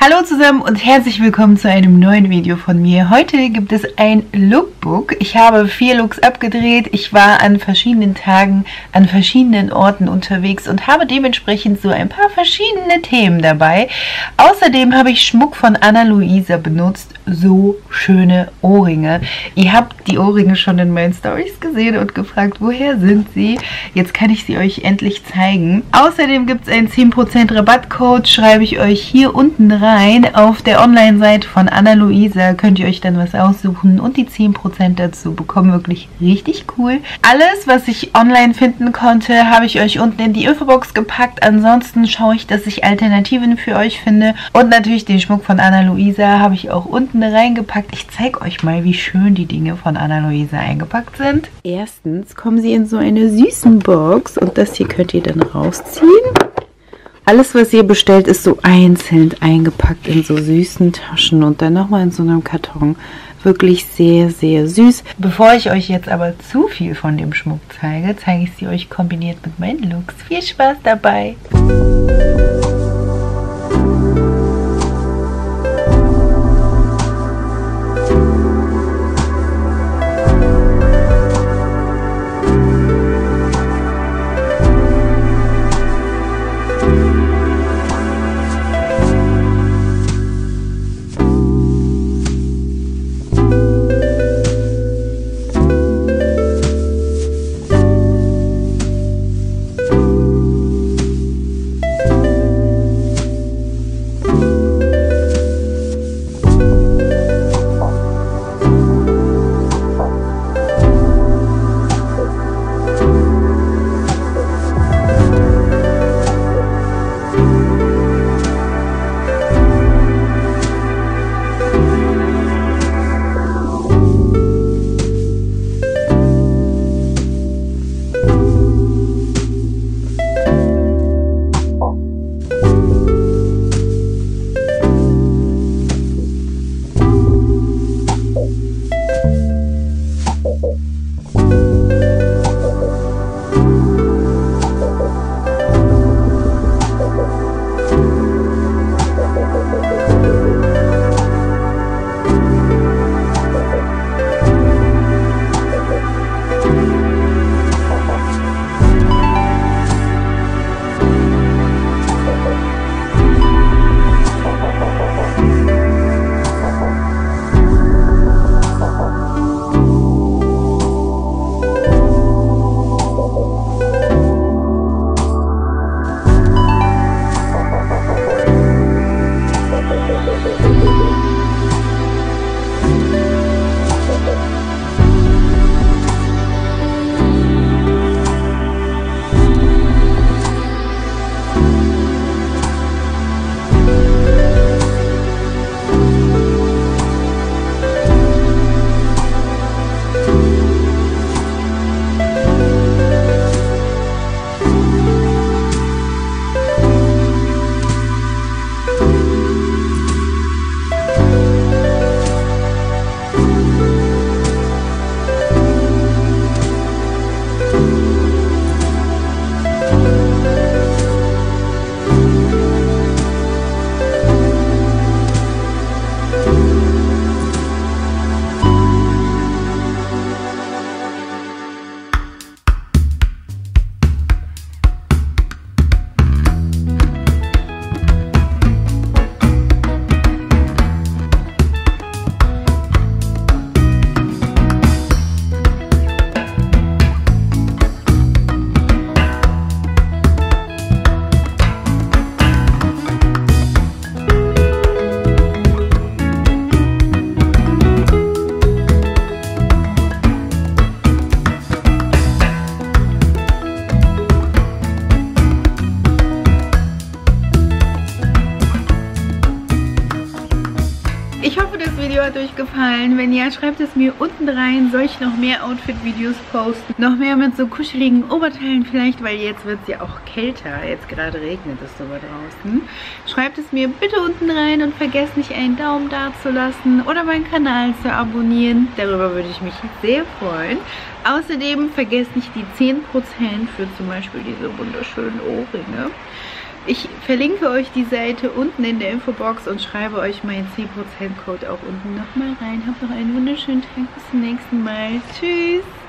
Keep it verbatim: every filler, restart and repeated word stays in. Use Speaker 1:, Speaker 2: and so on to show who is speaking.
Speaker 1: Hallo zusammen und herzlich willkommen zu einem neuen Video von mir. Heute gibt es ein Lookbook. Ich habe vier Looks abgedreht. Ich war an verschiedenen Tagen an verschiedenen Orten unterwegs und habe dementsprechend so ein paar verschiedene Themen dabei. Außerdem habe ich Schmuck von Ana Luisa benutzt. So schöne Ohrringe. Ihr habt die Ohrringe schon in meinen Stories gesehen und gefragt, woher sind sie? Jetzt kann ich sie euch endlich zeigen. Außerdem gibt es einen zehn Prozent Rabattcode, schreibe ich euch hier unten rein. Auf der Online-Seite von Ana Luisa könnt ihr euch dann was aussuchen und die zehn Prozent dazu bekommen. Wirklich richtig cool. Alles, was ich online finden konnte, habe ich euch unten in die Infobox gepackt. Ansonsten schaue ich, dass ich Alternativen für euch finde. Und natürlich den Schmuck von Ana Luisa habe ich auch unten reingepackt. Ich zeige euch mal, wie schön die Dinge von Ana Luisa eingepackt sind. Erstens kommen sie in so eine süßen Box und das hier könnt ihr dann rausziehen. Alles, was ihr bestellt, ist so einzeln eingepackt in so süßen Taschen und dann nochmal in so einem Karton. Wirklich sehr, sehr süß. Bevor ich euch jetzt aber zu viel von dem Schmuck zeige, zeige ich sie euch kombiniert mit meinen Looks. Viel Spaß dabei! Hat euch gefallen? Wenn ja, schreibt es mir unten rein. Soll ich noch mehr Outfit-Videos posten? Noch mehr mit so kuscheligen Oberteilen vielleicht, weil jetzt wird es ja auch kälter. Jetzt gerade regnet es sogar draußen. Schreibt es mir bitte unten rein und vergesst nicht einen Daumen da zu lassen oder meinen Kanal zu abonnieren. Darüber würde ich mich sehr freuen. Außerdem vergesst nicht die zehn Prozent für zum Beispiel diese wunderschönen Ohrringe. Ich verlinke euch die Seite unten in der Infobox und schreibe euch meinen zehn Prozent Code auch unten nochmal rein. Habt noch einen wunderschönen Tag. Bis zum nächsten Mal. Tschüss.